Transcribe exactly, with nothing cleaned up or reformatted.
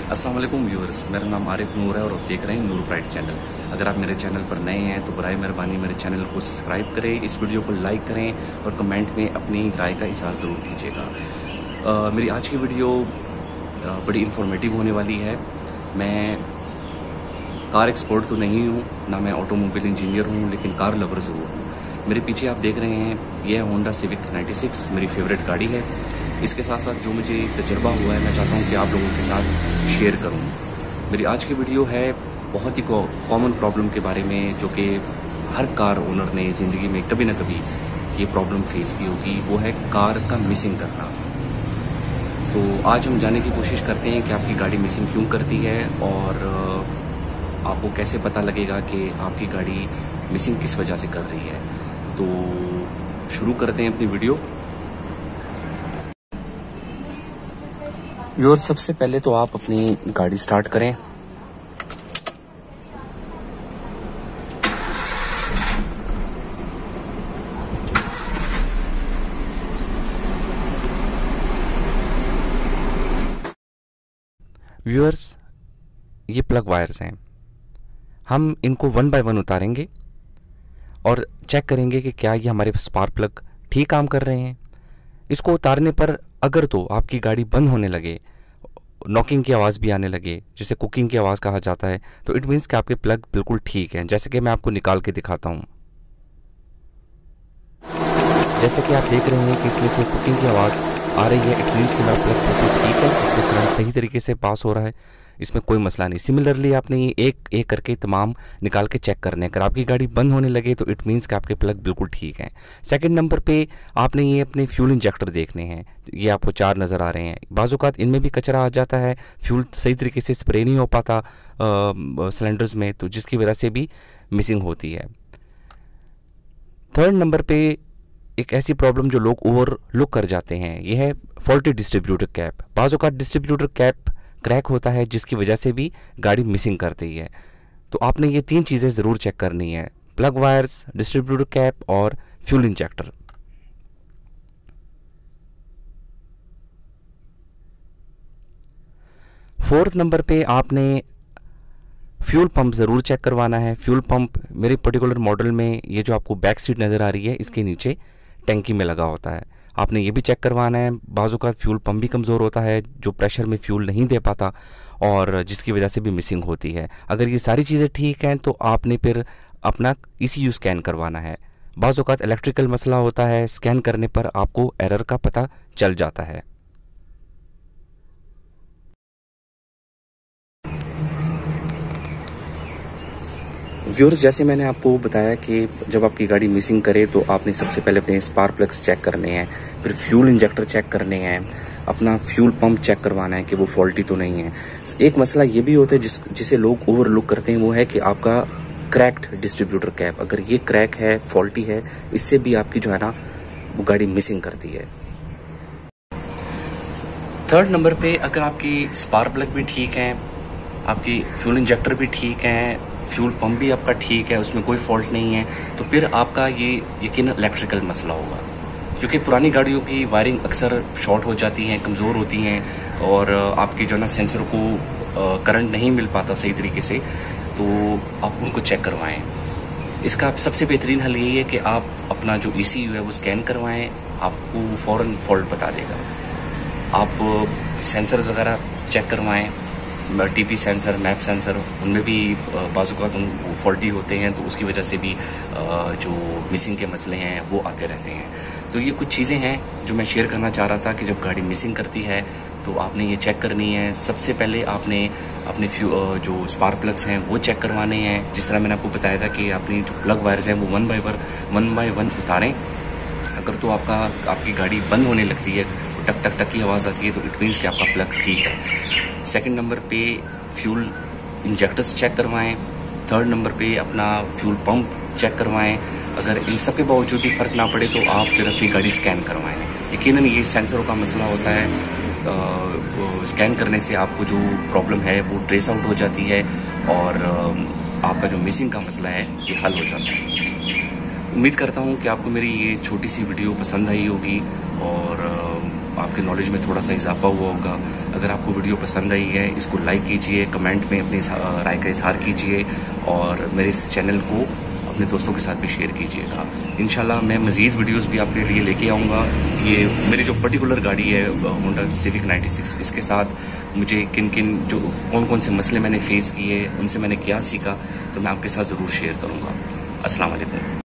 अस्सलाम वालेकुम व्यूअर्स, मेरा नाम आरिफ नूर है और आप देख रहे हैं नूर ब्राइट चैनल। अगर आप मेरे चैनल पर नए हैं तो बराए मेहरबानी मेरे चैनल को सब्सक्राइब करें, इस वीडियो को लाइक करें और कमेंट में अपनी राय का इज़हार ज़रूर कीजिएगा। मेरी आज की वीडियो आ, बड़ी इंफॉर्मेटिव होने वाली है। मैं कार एक्सपर्ट तो नहीं हूँ, ना मैं ऑटोमोबाइल इंजीनियर हूँ, लेकिन कार लवर ज़रूर हूँ। मेरे पीछे आप देख रहे हैं, यह होंडा सिविक नाइन्टी सिक्स मेरी फेवरेट गाड़ी है। इसके साथ साथ जो मुझे तजुर्बा हुआ है, मैं चाहता हूँ कि आप लोगों के साथ शेयर करूँ। मेरी आज की वीडियो है बहुत ही कॉमन प्रॉब्लम के बारे में, जो कि हर कार ओनर ने ज़िंदगी में कभी ना कभी ये प्रॉब्लम फेस की होगी। वो है कार का मिसिंग करना। तो आज हम जानने की कोशिश करते हैं कि आपकी गाड़ी मिसिंग क्यों करती है और आपको कैसे पता लगेगा कि आपकी गाड़ी मिसिंग किस वजह से कर रही है। तो शुरू करते हैं अपनी वीडियो। व्यूअर्स, सबसे पहले तो आप अपनी गाड़ी स्टार्ट करें। व्यूअर्स, ये प्लग वायर्स हैं। हम इनको वन बाय वन उतारेंगे और चेक करेंगे कि क्या ये हमारे स्पार्क प्लग ठीक काम कर रहे हैं। इसको उतारने पर अगर तो आपकी गाड़ी बंद होने लगे, नॉकिंग की आवाज़ भी आने लगे, जिसे कुकिंग की आवाज़ कहा जाता है, तो इट मीन्स कि आपके प्लग बिल्कुल ठीक हैं। जैसे कि मैं आपको निकाल के दिखाता हूँ। जैसे कि आप देख रहे हैं कि इसमें से कुकिंग की आवाज़ आ रही है, इट मीन्स कि मेरा प्लग बिल्कुल ठीक है, इसमें करंट सही तरीके से पास हो रहा है, इसमें कोई मसला नहीं। सिमिलरली आपने ये एक एक करके तमाम निकाल के चेक करने हैं। अगर आपकी गाड़ी बंद होने लगे तो इट मीन्स कि आपके प्लग बिल्कुल ठीक हैं। सेकंड नंबर पे आपने ये अपने फ्यूल इंजेक्टर देखने हैं। ये आपको चार नज़र आ रहे हैं। बाज़-औक़ात इनमें भी कचरा आ जाता है, फ्यूल सही तरीके से स्प्रे नहीं हो पाता सिलेंडर्स में, तो जिसकी वजह से भी मिसिंग होती है। थर्ड नंबर पे एक ऐसी प्रॉब्लम जो लोग ओवरलुक कर जाते हैं, यह है फॉल्टी डिस्ट्रीब्यूटर कैप। बाज़-औक़ात डिस्ट्रीब्यूटर कैप क्रैक होता है, जिसकी वजह से भी गाड़ी मिसिंग करती है। तो आपने ये तीन चीज़ें ज़रूर चेक करनी है: प्लग वायर्स, डिस्ट्रीब्यूटर कैप और फ्यूल इंजेक्टर। फोर्थ नंबर पे आपने फ्यूल पंप ज़रूर चेक करवाना है। फ्यूल पंप मेरे पर्टिकुलर मॉडल में, ये जो आपको बैक सीट नज़र आ रही है, इसके नीचे टैंकी में लगा होता है। आपने ये भी चेक करवाना है। बाज़-औक़ात फ्यूल पंप भी कमज़ोर होता है, जो प्रेशर में फ्यूल नहीं दे पाता और जिसकी वजह से भी मिसिंग होती है। अगर ये सारी चीज़ें ठीक हैं तो आपने फिर अपना ई सी यू स्कैन करवाना है। बाज़-औक़ात इलेक्ट्रिकल मसला होता है, स्कैन करने पर आपको एरर का पता चल जाता है। व्यूअर्स, जैसे मैंने आपको बताया कि जब आपकी गाड़ी मिसिंग करे तो आपने सबसे पहले अपने स्पार्क प्लग्स चेक करने हैं, फिर फ्यूल इंजेक्टर चेक करने हैं, अपना फ्यूल पंप चेक करवाना है कि वो फॉल्टी तो नहीं है। एक मसला ये भी होता है जिस जिसे लोग ओवरलुक करते हैं, वो है कि आपका क्रैक्ड डिस्ट्रीब्यूटर कैप। अगर ये क्रैक है, फॉल्टी है, इससे भी आपकी जो है ना वो गाड़ी मिसिंग करती है। थर्ड नंबर पे अगर आपकी स्पार्क प्लग भी ठीक है, आपकी फ्यूल इंजेक्टर भी ठीक है, फ्यूल पंप भी आपका ठीक है, उसमें कोई फॉल्ट नहीं है, तो फिर आपका ये यकीन इलेक्ट्रिकल मसला होगा। क्योंकि पुरानी गाड़ियों की वायरिंग अक्सर शॉर्ट हो जाती हैं, कमज़ोर होती हैं और आपके जो है ना सेंसर को करंट नहीं मिल पाता सही तरीके से, तो आप उनको चेक करवाएं। इसका सबसे बेहतरीन हल यही है कि आप अपना जो ई सी यू है वो स्कैन करवाएं, आपको फ़ौरन फॉल्ट बता देगा। आप सेंसर्स वगैरह चेक करवाएं, T P sensor, map sensor, उनमें भी बाज़-औक़ात वो फॉल्टी होते हैं, तो उसकी वजह से भी जो मिसिंग के मसले हैं वो आते रहते हैं। तो ये कुछ चीज़ें हैं जो मैं शेयर करना चाह रहा था कि जब गाड़ी मिसिंग करती है तो आपने ये चेक करनी है। सबसे पहले आपने अपने फ्यू जो स्पार्क प्लग्स हैं वो चेक करवाने हैं। जिस तरह मैंने आपको बताया था कि अपनी जो प्लग वायर्स हैं वो one by one one by one उतारें। अगर तो आपका आपकी गाड़ी बंद होने लगती है, टक टक टक की आवाज़ आती है, तो इट मीन्स कि आपका प्लग ठीक है। सेकंड नंबर पे फ्यूल इंजेक्टर्स चेक करवाएं। थर्ड नंबर पे अपना फ्यूल पंप चेक करवाएं। अगर इन सब के बावजूद भी फ़र्क ना पड़े तो आप फिर अपनी गाड़ी स्कैन करवाएं। यकीनन ये सेंसरों का मसला होता है, आ, स्कैन करने से आपको जो प्रॉब्लम है वो ट्रेस आउट हो जाती है और आ, आपका जो मिसिंग का मसला है ये हल हो जाता है। उम्मीद करता हूँ कि आपको मेरी ये छोटी सी वीडियो पसंद आई होगी और आपके नॉलेज में थोड़ा सा इजाफा हुआ होगा। अगर आपको वीडियो पसंद आई है, इसको लाइक कीजिए, कमेंट में अपनी राय का इजहार कीजिए और मेरे इस चैनल को अपने दोस्तों के साथ भी शेयर कीजिएगा। इंशाल्लाह मैं मज़ीद वीडियोस भी आपके लिए लेके आऊँगा। ये मेरी जो पर्टिकुलर गाड़ी है होंडा सिविक छियानवे, इसके साथ मुझे किन किन जो कौन कौन से मसले मैंने फेस किए, उनसे मैंने क्या सीखा, तो मैं आपके साथ ज़रूर शेयर करूँगा। अस्सलाम वालेकुम।